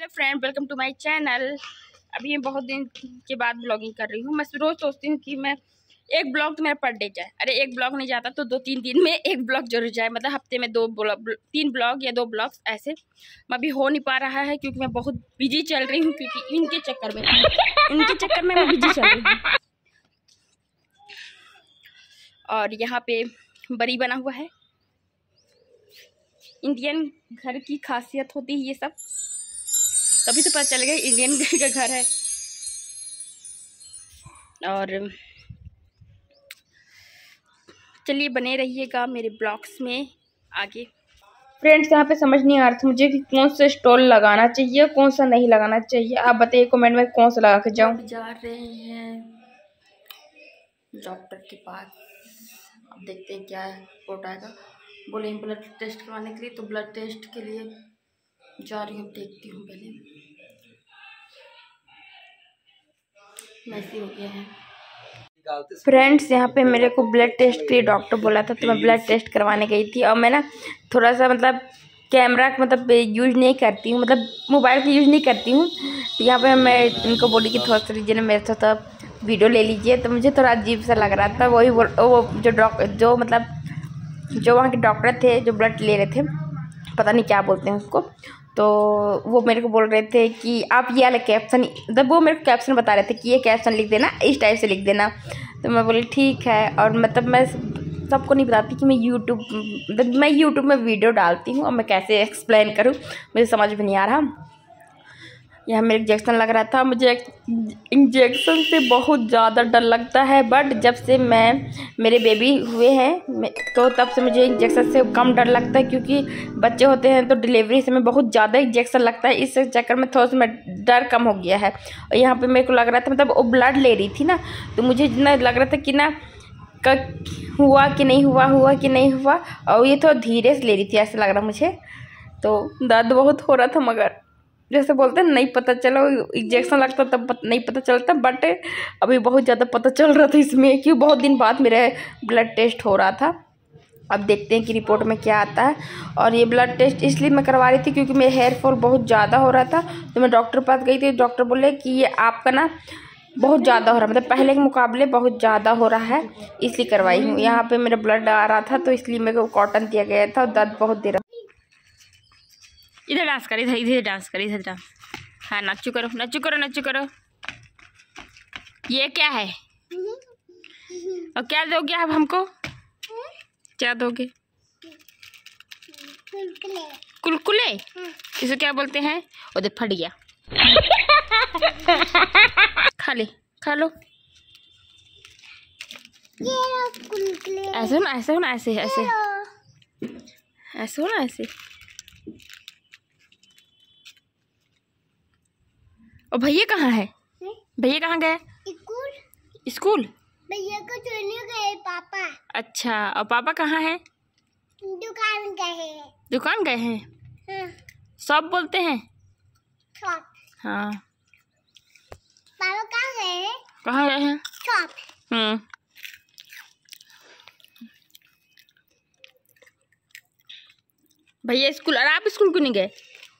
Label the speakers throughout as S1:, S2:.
S1: Friend, welcome to my channel. अभी मैं बहुत दिन के बाद ब्लॉगिंग कर रही हूँ। मैं रोज़ सोचती हूँ कि मैं एक ब्लॉग तो मेरा पर डे जाए। अरे एक ब्लॉग नहीं जाता तो 2-3 दिन में एक ब्लॉग जरूर जाए, मतलब हफ्ते में 3 ब्लॉग या 2 ब्लॉग्स ऐसे। मैं अभी हो नहीं पा रहा है क्योंकि मैं बहुत बिजी चल रही हूँ, क्योंकि इनके चक्कर में मैं बिजी चल रही हूँ। और यहाँ पे बरी बना हुआ है। इंडियन घर की खासियत होती है ये सब, तभी तो पता चल गया इंडियन का घर है। और चलिए बने रहिएगा मेरे ब्लॉग्स में आगे। फ्रेंड्स, यहाँ पे समझ नहीं आ रहा था मुझे कि कौन सा स्टॉल लगाना चाहिए, कौन सा नहीं लगाना चाहिए। आप बताइए कमेंट में कौन सा लगा के जाऊँ। जा रहे हैं डॉक्टर के पास, अब देखते हैं क्या रिपोर्ट आएगा। बोले ब्लड टेस्ट करवाने के लिए, तो ब्लड टेस्ट के लिए जा रही हूँ। देखती हूँ पहले मैसी हो गया है। फ्रेंड्स, यहाँ पे मेरे को ब्लड टेस्ट के लिए डॉक्टर बोला था, तो मैं ब्लड टेस्ट करवाने गई थी। और मैं ना थोड़ा सा कैमरा यूज़ नहीं करती हूँ, मोबाइल का यूज़ नहीं करती हूँ। तो यहाँ पे मैं इनको बोली कि थोड़ा सा लीजिए मेरे साथ वीडियो ले लीजिए। तो मुझे थोड़ा अजीब सा लग रहा था। वो जो वहाँ के डॉक्टर थे, जो ब्लड ले रहे थे, पता नहीं क्या बोलते हैं उसको, तो वो मेरे को बोल रहे थे कि आप ये वाला कैप्शन, वो मेरे को कैप्शन बता रहे थे कि ये कैप्शन लिख देना, इस टाइप से लिख देना। तो मैं बोली ठीक है। और मैं सबको नहीं बताती कि मैं यूट्यूब में वीडियो डालती हूँ, और मैं कैसे एक्सप्लेन करूँ, मुझे समझ में नहीं आ रहा। यहाँ मेरे इंजेक्शन लग रहा था। मुझे इंजेक्शन से बहुत ज़्यादा डर लगता है, बट जब से मेरे बेबी हुए हैं तो तब से मुझे इंजेक्शन से कम डर लगता है, क्योंकि बच्चे होते हैं तो डिलीवरी समय बहुत ज़्यादा इंजेक्शन लगता है। इस चक्कर में थोड़ा सा डर कम हो गया है। और यहाँ पे मेरे को लग रहा था, वो ब्लड ले रही थी ना, तो मुझे इतना लग रहा था कि हुआ कि नहीं हुआ। और ये थोड़ा धीरे से ले रही थी, ऐसा लग रहा मुझे। तो दर्द बहुत हो रहा था, मगर जैसे बोलते हैं नहीं पता चला, इंजेक्शन लगता तब नहीं पता चलता, बट अभी बहुत ज़्यादा पता चल रहा था इसमें, क्योंकि बहुत दिन बाद मेरा ब्लड टेस्ट हो रहा था। अब देखते हैं कि रिपोर्ट में क्या आता है। और ये ब्लड टेस्ट इसलिए मैं करवा रही थी क्योंकि मेरा हेयर फॉल बहुत ज़्यादा हो रहा था। तो मैं डॉक्टर के पास गई थी। डॉक्टर बोले कि ये आपका ना बहुत ज़्यादा हो रहा है, पहले के मुकाबले बहुत ज़्यादा हो रहा है, इसलिए करवाई हूँ। यहाँ पर मेरा ब्लड आ रहा था, तो इसलिए मेरे को कॉटन दिया गया था, और दर्द बहुत दे रहा। इधर डांस कर, इधर डांस। हाँ, नाचू करो। ये क्या है? और क्या दोगे आप हमको? क्या दोगे? कुलकुले। इसे क्या बोलते हैं? उधर फट गया। खा लो। ऐसे हो ना, ऐसे। और भैया कहाँ है? भैया कहाँ गए? स्कूल।
S2: भैया को छोड़ने गए पापा।
S1: अच्छा, और पापा कहाँ है? दुकान गए हैं।
S2: हाँ।
S1: शॉप बोलते हैं।
S2: शॉप।
S1: हाँ।
S2: पापा
S1: कहाँ गए हैं?
S2: शॉप।
S1: भैया स्कूल, और आप स्कूल क्यों नहीं गए?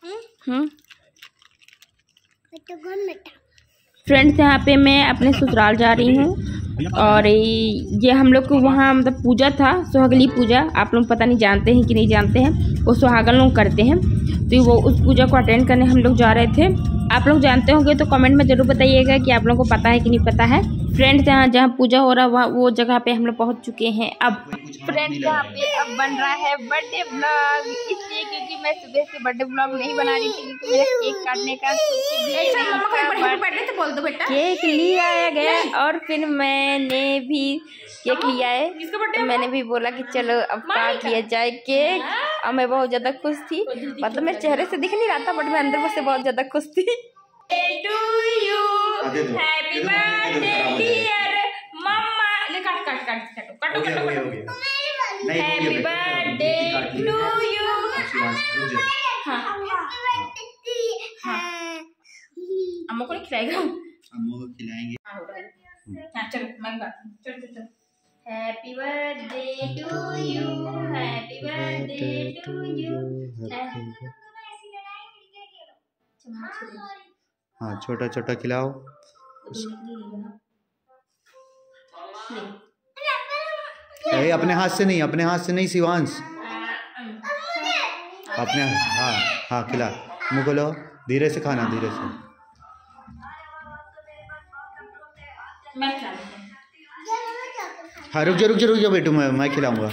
S1: फ्रेंड्स, यहाँ पे मैं अपने ससुराल जा रही हूँ, और ये हम लोग को वहाँ पूजा था, सुहागली पूजा। आप लोग पता नहीं जानते हैं कि नहीं जानते हैं, वो सुहागन लोग करते हैं। तो वो उस पूजा को अटेंड करने हम लोग जा रहे थे। आप लोग जानते होंगे तो कमेंट में ज़रूर बताइएगा कि आप लोगों को पता है कि नहीं पता है। फ्रेंड्स, जहाँ पूजा हो रहा है वो जगह पे हम लोग पहुँच चुके हैं। अब फ्रेंड्स, यहाँ पे अब बन रहा है बर्थडे ब्लॉग, इसलिए क्योंकि मैं सुबह से बर्थडे ब्लॉग नहीं बना रही थी, क्योंकि मेरा केक काटने का केक लिया गया, और फिर मैंने भी केक लिया है। तो मैंने भी बोला कि चलो अब काट लिया जाए केक। और मैं बहुत ज़्यादा खुश थी, मतलब मेरे चेहरे से दिख नहीं रहा था, बट मैं अंदर से बहुत ज़्यादा खुश थी। To you, happy birthday dear mama. ले काटो। Happy birthday to you. अम्मा को नहीं खिलाएगा?
S3: अम्मा को खिलाएंगे।
S1: हाँ चलो, चल। Happy birthday to you, happy birthday to you.
S3: हाँ छोटा छोटा खिलाओ। अपने हाथ से नहीं, अपने हाथ से नहीं शिवांश, अपने। हाँ हाँ खिला, मुँह खोलो, धीरे से खाना, धीरे से। हाँ रुक जा बेटू, मैं खिलाऊंगा।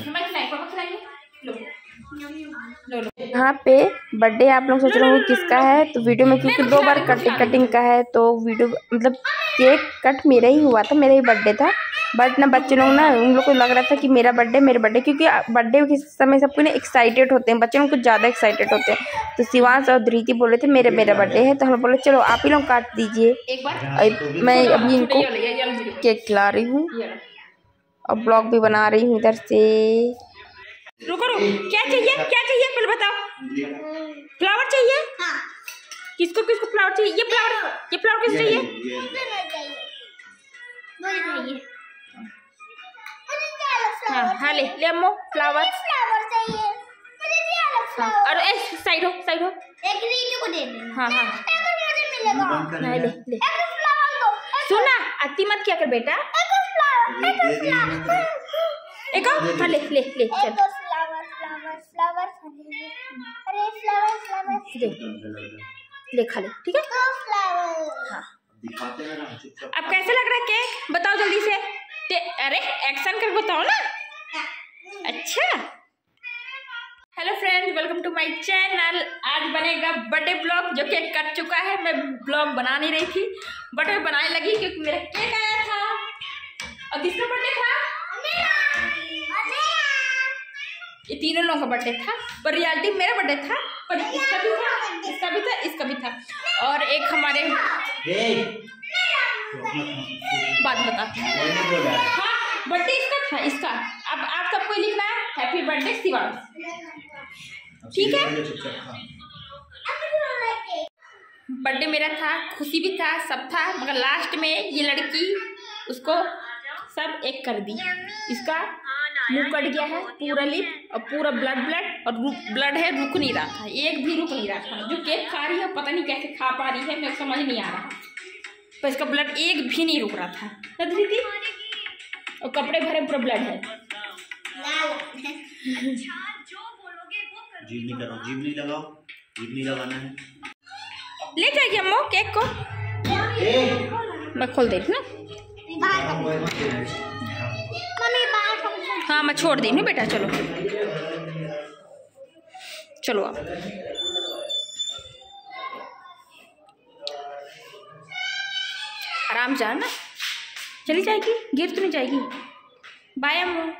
S1: यहाँ पे बर्थडे आप लोग सोच रहे हो किसका है, तो वीडियो में क्योंकि 2 बार कटिंग का है, तो वीडियो मतलब केक कट मेरा ही हुआ था, मेरा ही बर्थडे था। बट ना बच्चे लोग ना, उन लोग को लग रहा था कि मेरे बर्थडे, क्योंकि बर्थडे के समय सबको ना एक्साइटेड होते हैं, बच्चे लोग कुछ ज़्यादा एक्साइटेड होते हैं। तो शिवांश और धृति बोल रहे थे मेरा बर्थडे है, तो हम बोले चलो आप ही लोग काट दीजिए। मैं अभी इनको केक खिला रही हूँ और ब्लॉग भी बना रही हूँ इधर से। रुको क्या चाहिए पहले बताओ। फ्लावर चाहिए? हाँ। किसको फ्लावर चाहिए? ये फ्लावर किसको चाहिए? हाँ ले अम्मो फ्लावर चाहिए। और साइड हो एक नीचे को दे दे। हाँ ले सुना, अति मत क्या कर बेटा। एक हाँ ले चल। ले खा ले, ठीक है। हाँ अब कैसे लग रहा है केक, बताओ जल्दी से। अरे एक्शन कर बताओ ना। अच्छा hello friends, welcome to my channel. आज बनेगा बर्थडे ब्लॉग, जो केक कट चुका है। मैं ब्लॉग बना नहीं रही थी, बट मैं बनाने लगी क्योंकि मेरा केक आया था। और किसका बर्थडे था? ये तीनों लोगों का बर्थडे था, पर रियलिटी मेरा बर्थडे था, पर इसका भी था। और एक हमारे बात बता, हाँ बर्थडे इसका था, इसका। अब आप सबको लिखना है हैप्पी बर्थडे शिवांश, ठीक है। बर्थडे मेरा था, खुशी भी था, सब था, मगर लास्ट में ये लड़की उसको सब एक कर दी। इसका मुंह कट गया है, पूरा लिप और पूरा ब्लड और ब्लड है, रुक नहीं रहा था, एक भी रुक नहीं रहा था। जो केक खा रही है पता नहीं कैसे खा पा रही है, मेरे समझ नहीं आ रहा, पर इसका ब्लड एक भी नहीं रुक रहा था थी। और कपड़े भरे पूरा ब्लड है।
S3: जीभ नहीं लगाना है।
S1: ले जाइए अम्मो केक को, मैं खोल दे रही ना। हाँ मैं छोड़ दी ना बेटा, चलो आप। आराम से ना, चली जाएगी, गिर तो नहीं जाएगी। बाय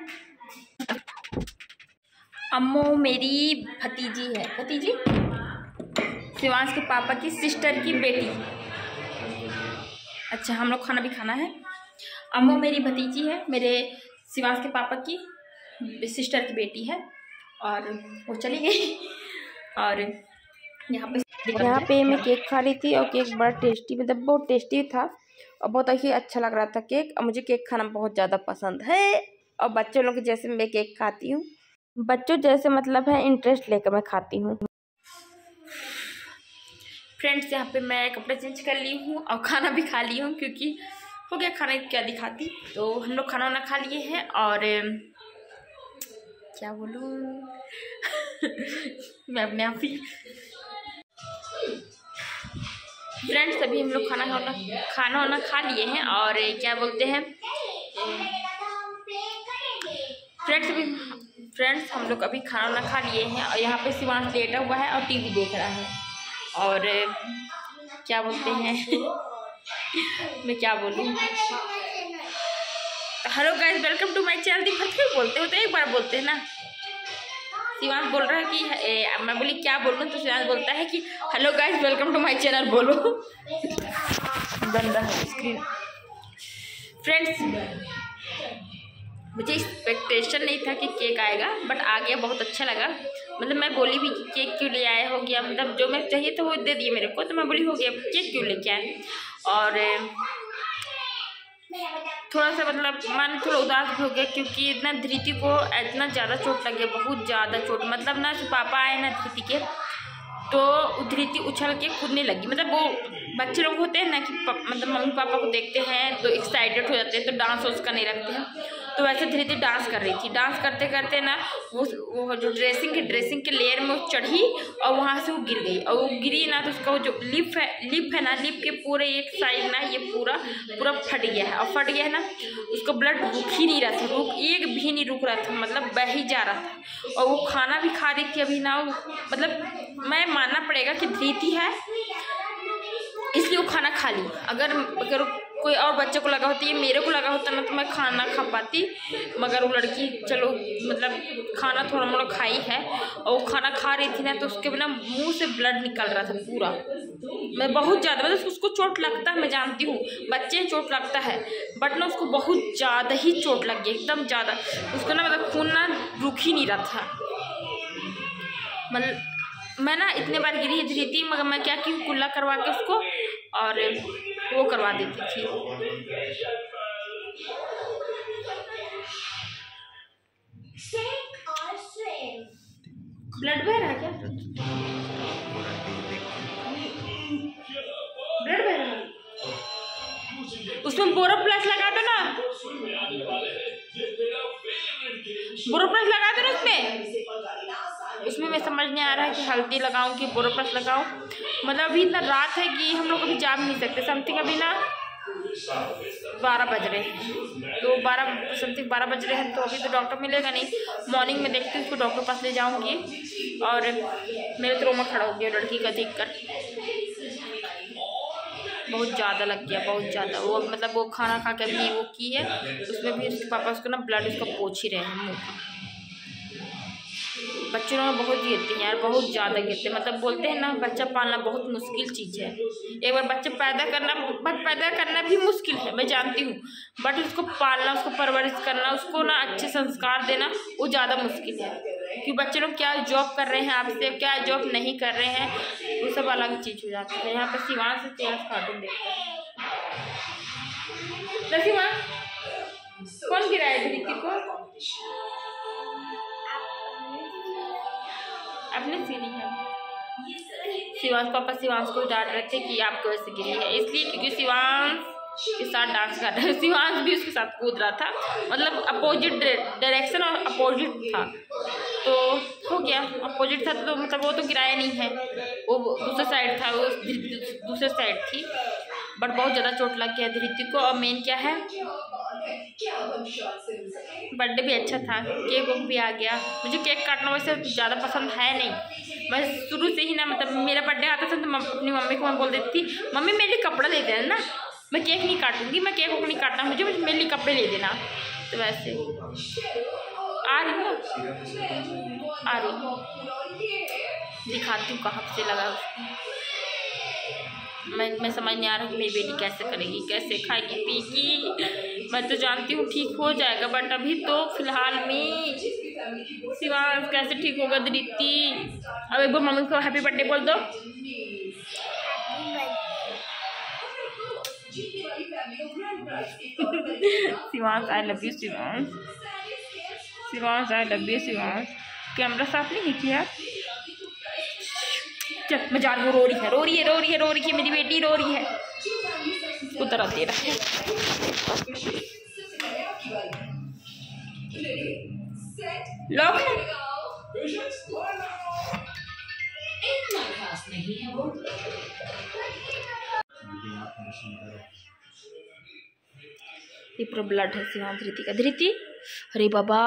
S1: अम्मो मेरी भतीजी है, भतीजी शिवांश के पापा की सिस्टर की बेटी। अच्छा हम लोग खाना भी खाना है। अम्मो मेरी भतीजी है, मेरे शिवांश के पापा की सिस्टर की बेटी है, और वो चली गई। और यहाँ पे मैं केक खा रही थी, और केक बड़ा टेस्टी, मतलब बहुत टेस्टी था और बहुत ही अच्छा लग रहा था केक। और मुझे केक खाना बहुत ज़्यादा पसंद है, और बच्चों लोग जैसे मैं केक खाती हूँ, बच्चों जैसे मतलब है इंटरेस्ट लेकर मैं खाती हूँ। फ्रेंड्स यहाँ पे मैं कपड़े चेंज कर ली हूँ और खाना भी खा ली हूँ, क्योंकि हो गया खाना क्या दिखाती। तो हम लोग खाना वाना खा लिए हैं, और क्या बोलूँ मैं अपने आप ही। फ्रेंड्स अभी हम लोग खाना वाना खा लिए हैं, और क्या बोलते हैं फ्रेंड्स हम लोग अभी खाना वाना खा लिए हैं, और यहाँ पे शिवांश लेटा हुआ है और टीवी देख रहा है। और क्या बोलते हैं मैं क्या बोलूँ। Hello guys, welcome to my channel. दिन भर क्यों बोलते हो, तो एक बार बोलते हैं ना। शिवांश बोल रहा है कि मैं बोली क्या बोल रहा हूँ, तो शिवांश बोलता है कि hello guys welcome to my channel बोलो। बन रहा है स्क्रीन। फ्रेंड्स मुझे एक्सपेक्टेशन नहीं था कि केक आएगा, बट आ गया, बहुत अच्छा लगा। मतलब मैं बोली भी कि केक क्यों ले आए, हो गया, मतलब जो मैं चाहिए था वो दे दिए मेरे को, तो मैं बोली हो गया, केक क्यों लेके आए। और थोड़ा सा मतलब मन थोड़ा उदास हो गया, क्योंकि इतना धृति को इतना ज़्यादा चोट लग गया, बहुत ज़्यादा चोट। मतलब ना पापा आए ना धृति के, तो धृति उछल के कूदने लगी। मतलब वो बच्चे लोग होते हैं ना कि मतलब मम्मी पापा को देखते हैं तो एक्साइटेड हो जाते हैं, तो डांस वांस करने लगते हैं। तो वैसे धृति डांस कर रही थी। डांस करते करते ना वो जो ड्रेसिंग के लेयर में वो चढ़ी और वहाँ से वो गिर गई। और वो गिरी ना तो उसका वो जो लिप है ना, लिप के पूरे एक साइड ना ये पूरा फट गया है। और फट गया है ना, उसका ब्लड रुक ही नहीं रहा था, एक भी नहीं रुक रहा था, मतलब बह ही जा रहा था। और वो खाना भी खा रही थी अभी ना, मतलब मैं मानना पड़ेगा कि धृति है इसलिए वो खाना खा ली। अगर कोई और बच्चे को लगा होती है, मेरे को लगा होता ना तो मैं खाना खा पाती। मगर वो लड़की चलो मतलब खाना थोड़ा मोड़ा खाई है, और वो खाना खा रही थी ना तो उसके बिना मुंह से ब्लड निकल रहा था पूरा। मैं बहुत ज़्यादा, मतलब उसको चोट लगता है, मैं जानती हूँ बच्चे चोट लगता है, बट ना उसको बहुत ज़्यादा ही चोट लग गई, एकदम ज़्यादा। उसको ना मतलब खून ना रुक ही नहीं रहा था। मतलब मैं ना इतने बार गिरी है धृति, मगर मैं क्या की कुल्ला करवा के उसको और वो करवा देती थी। ब्लड बह रहा है क्या? ब्लड बह रहा है, उसमें बोरोप्लस लगा दो ना, बोरोप्लस लगा दो ना उसमें मैं समझ नहीं आ रहा है कि हल्दी लगाऊं कि बोरोप्लस लगाऊं। मतलब अभी इतना रात है कि हम लोग अभी जा भी नहीं सकते। समथिंग अभी ना 12 बज रहे हैं, तो 12 बज रहे हैं, तो अभी तो डॉक्टर मिलेगा नहीं। मॉर्निंग में देखती हूँ उसको डॉक्टर पास ले जाऊँगी। और मेरे तो रोमा खड़ा हो गया लड़की का देख कर, बहुत ज़्यादा लग गया, बहुत ज़्यादा। वो मतलब वो खाना खा के भी वो की है, उसमें भी उसके पापा उसको ना ब्लड उसका पोंछ ही रहे हैं मुँह का। बच्चों में बहुत गिरते हैं यार, बहुत ज़्यादा गिरते हैं। मतलब बोलते हैं ना बच्चा पालना बहुत मुश्किल चीज़ है। एक बार बच्चे पैदा करना भी मुश्किल है, मैं जानती हूँ, बट उसको पालना, उसको परवरिश करना, उसको ना अच्छे संस्कार देना वो ज़्यादा मुश्किल है। कि बच्चे लोग क्या जॉब कर रहे हैं आपसे, क्या जॉब नहीं कर रहे हैं, वो सब अलग चीज़ हो जाती है। यहाँ पर शिवांश से कार्टून देखते हैं। कौन गिराया धृति को? अपने सीढ़ी है। शिवांश पापा शिवांश को डांट रहे थे कि आपको वैसे गिरी है, इसलिए क्योंकि शिवांश के साथ डांस कर रहे हैं। शिवांश भी उसके साथ कूद रहा था, मतलब अपोजिट डायरेक्शन और अपोजिट था, तो हो गया। अपोजिट था तो मतलब वो तो गिराया नहीं है, वो दूसरे साइड था, वो दूसरे साइड थी। बट बहुत ज़्यादा चोट लग गया धृति को। और मेन क्या है, बर्थडे भी अच्छा था, केक वोक भी आ गया। मुझे केक काटना वैसे ज़्यादा पसंद है नहीं, मैं शुरू से ही ना, मतलब मेरा बर्थडे आता था तो अपनी मम्मी को मैं बोल देती थी, मम्मी मेरे लिए कपड़ा ले देना ना, मैं केक नहीं काटूंगी, मैं केक वोक नहीं काटना, मुझे मेरे लिए कपड़े ले देना। तो वैसे आ रही हूँ, आ रही हूँ, दिखाती हूँ कहाँ से लगा उसको। मैं समझ नहीं आ रहा कि मेरी बेटी कैसे करेगी, कैसे खाएगी पीगी। मैं तो जानती हूँ ठीक हो जाएगा, बट अभी तो फिलहाल में शिवांश कैसे ठीक होगा धृति। अब एक बार मम्मी को हैप्पी बर्थडे बोल दो। Shivansh I love you Shivansh, Shivansh I love you Shivansh. Camera साफ नहीं है क्या? चल मैं जा रही हूँ, रो रही है मेरी बेटी रो रही है, उसको तरह दे रहा है। लॉक है, ये पूरा ब्लड है शिवांश धृति का। धृति अरे बाबा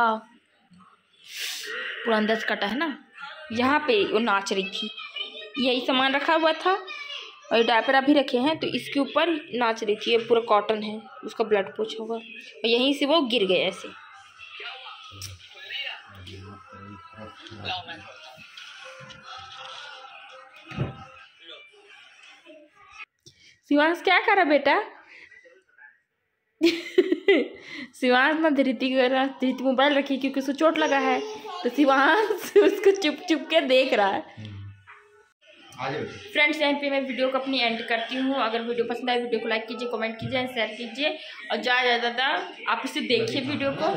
S1: पूरा अंदर से कटा है ना, यहाँ पे वो नाच रही थी, यही सामान रखा हुआ था और डायपर अभी रखे हैं, तो इसके ऊपर नाच रही थी। ये पूरा कॉटन है, उसका ब्लड पोछा हुआ, और यहीं से वो गिर गए ऐसे। शिवांश क्या करा बेटा? शिवांश ना धृति मोबाइल रखी क्योंकि उसको चोट लगा है, तो शिवांश उसको चुप के देख रहा है। फ्रेंड्स यहीं पे मैं वीडियो को अपनी एंड करती हूँ। अगर वीडियो पसंद आए वीडियो को लाइक कीजिए, कमेंट कीजिए, शेयर कीजिए, और ज़्यादा आप इसे देखिए वीडियो को।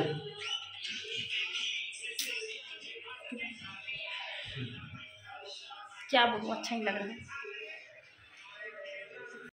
S1: क्या बोलूँ, अच्छा ही लग रहा है।